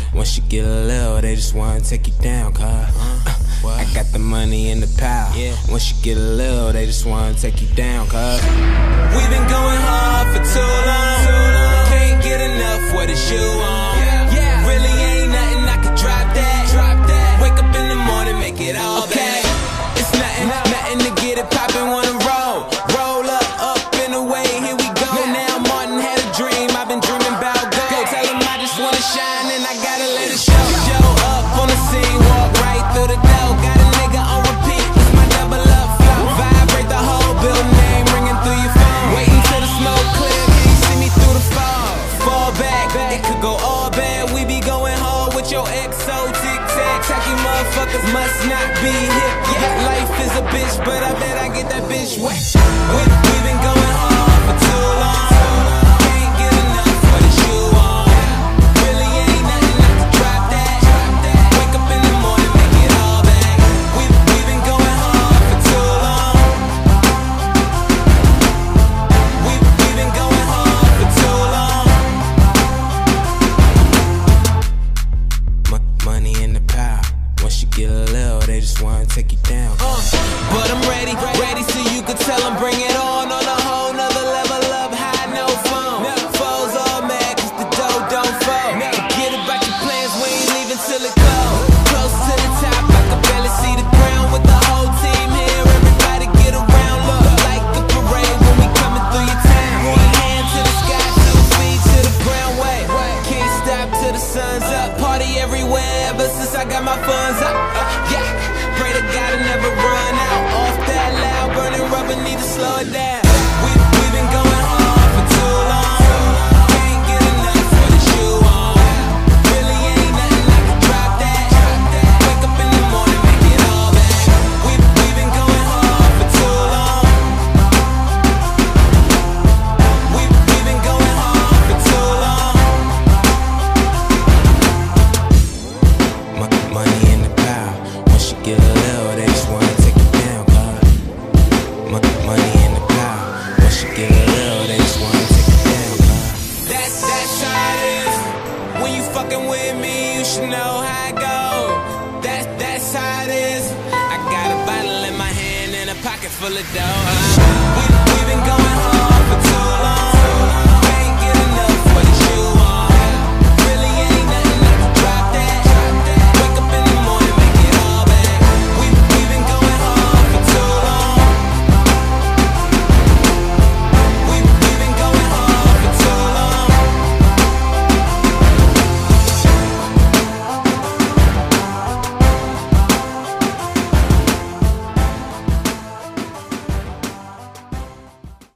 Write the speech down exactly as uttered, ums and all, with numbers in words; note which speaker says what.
Speaker 1: Once you get a little, they just wanna take you down, cuz uh, I got the money in the pile. Yeah. Once you get a little, they just wanna take you down, cuz we've been going hard for too long. Can't get enough, what is you on? Yeah. Yeah. Really ain't nothing, I could drop that. Drop that. Wake up in the morning, make it all okay. Back. It's nothing, no. nothing to get it poppin', wanna roll. Roll up, up and away, here we go. Yeah. Now Martin had a dream, I've been dreaming about gold. Go. Tell him I just wanna shine and I gotta let it show. Show up on the scene, walk right through the door. Got a nigga on repeat, it's my double up flow. Vibrate the whole building, name ringing through your phone. Waiting till the smoke clear, can you see me through the fog? Fall back, it could go all bad. We be going hard with your X O tic-tac. Tacky motherfuckers must not be hip. Yeah, life is a bitch, but I bet I get that bitch wet. We, we been going hard for too long. Can't get enough, what is you on? Really ain't nothing, I could drop that. Wake up in the morning, make it all back. We, we been going hard for too long. We, we been going hard for too long. M money in the pile. Once you get a little, they just wanna take you down. Uh, but I'm ready, ready so you can tell them bring it on. On a whole nother level up high, no phone. Foes all mad cause the dough don't fall. Forget about your plans, we ain't leaving till it cold. Close to the top, I can barely see the ground. With the whole team here, everybody get around. Look like the parade when we coming through your town. One hand to the sky, two feet to the ground. Wait, can't stop till the sun's up. Party everywhere ever since I got my funds up. Uh, yeah, pray to God I never run out. Off that loud, burning rubber, need to slow it down. We, we been going hard for too long. Can't get enough, what is you on? Really ain't nothing, I could drop that. Wake up in the morning, make it all back. We, we been going hard for too long. We, we been going hard for too long. M money in the pile. Once you get a little, they just wanna take you down, cuz M money in the pile. Once you get a little, they just wanna take you down, cuz That's, that's how it is. When you fucking with me, you should know how it goes. That's, that's how it is. I got a bottle in my hand and a pocket full of dough. Uh, we